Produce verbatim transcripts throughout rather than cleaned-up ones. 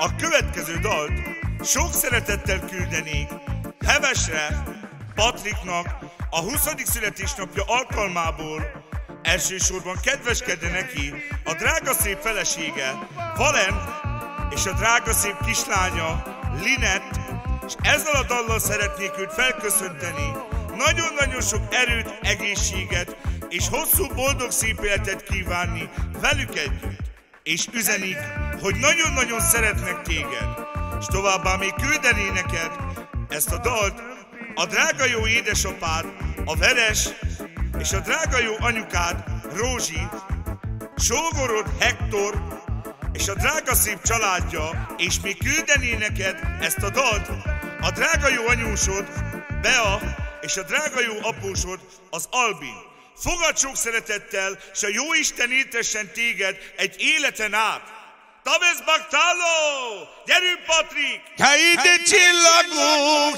a következő dalt sok szeretettel küldenék Hevesre Patriknak a huszadik születésnapja alkalmából. Elsősorban kedveskedne neki a drága szép felesége Valent és a drága szép kislánya Linett, és ezzel a dallal szeretnék őt felköszönteni. Nagyon-nagyon sok erőt, egészséget és hosszú boldog szép életet kívánni velük együtt. És üzenik, hogy nagyon-nagyon szeretnek téged, és továbbá még küldené neked ezt a dalt a drága jó édesapád, a Veres, és a drága jó anyukád, Rózsi, sógorod Hektor, és a drága szép családja, és még küldené neked ezt a dalt a drága jó anyósod, Bea, és a drága jó apósod, az Albin. Fogadd sok szeretettel, s a Jóisten éltessen téged egy életen át. Tavesz Baktáló! Gyerünk, Patrik! Hát ide csillagok,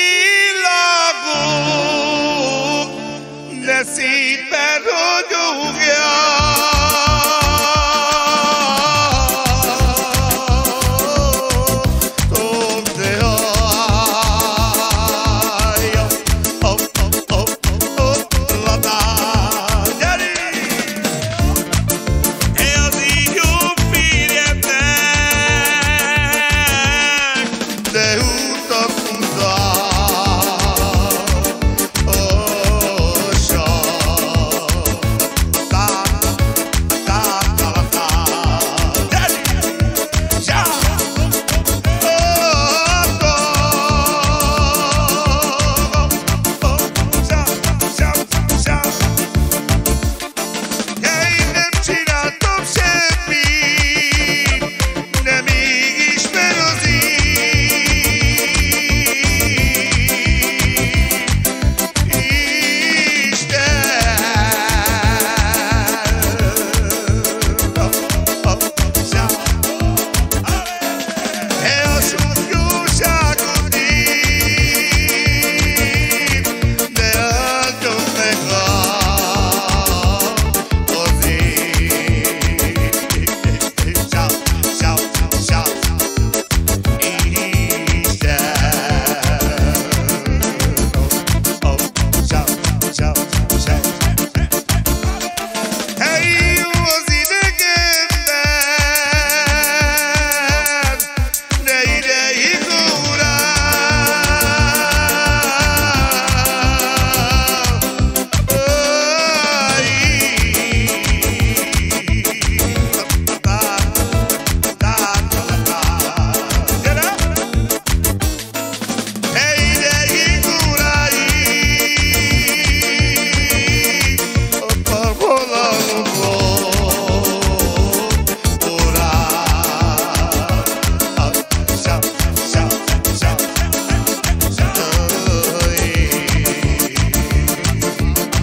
csillagok, de szépen ragyogják.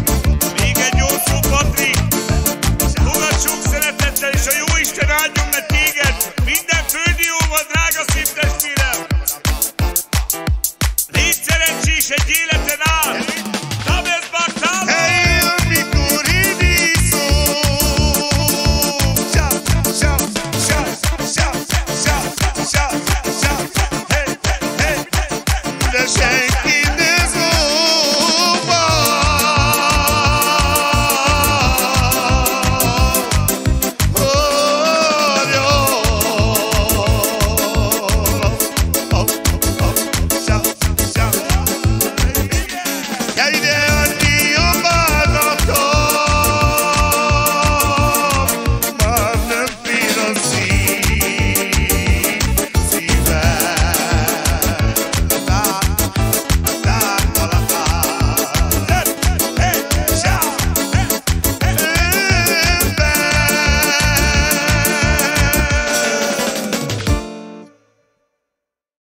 Fogadd sok szeretettel, és a Jóisten áldjon meg